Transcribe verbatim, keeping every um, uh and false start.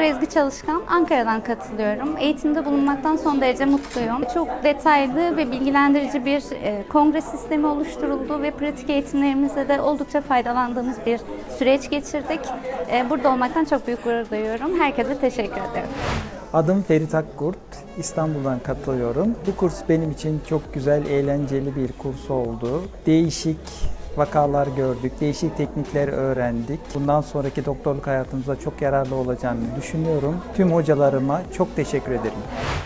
Ezgi Çalışkan, Ankara'dan katılıyorum. Eğitimde bulunmaktan son derece mutluyum. Çok detaylı ve bilgilendirici bir e, kongre sistemi oluşturuldu ve pratik eğitimlerimizde de oldukça faydalandığımız bir süreç geçirdik. E, burada olmaktan çok büyük gurur duyuyorum. Herkese teşekkür ederim. Adım Ferit Akkurt, İstanbul'dan katılıyorum. Bu kurs benim için çok güzel, eğlenceli bir kurs oldu. Değişik vakalar gördük, değişik teknikler öğrendik. Bundan sonraki doktorluk hayatımıza çok yararlı olacağını düşünüyorum. Tüm hocalarıma çok teşekkür ederim.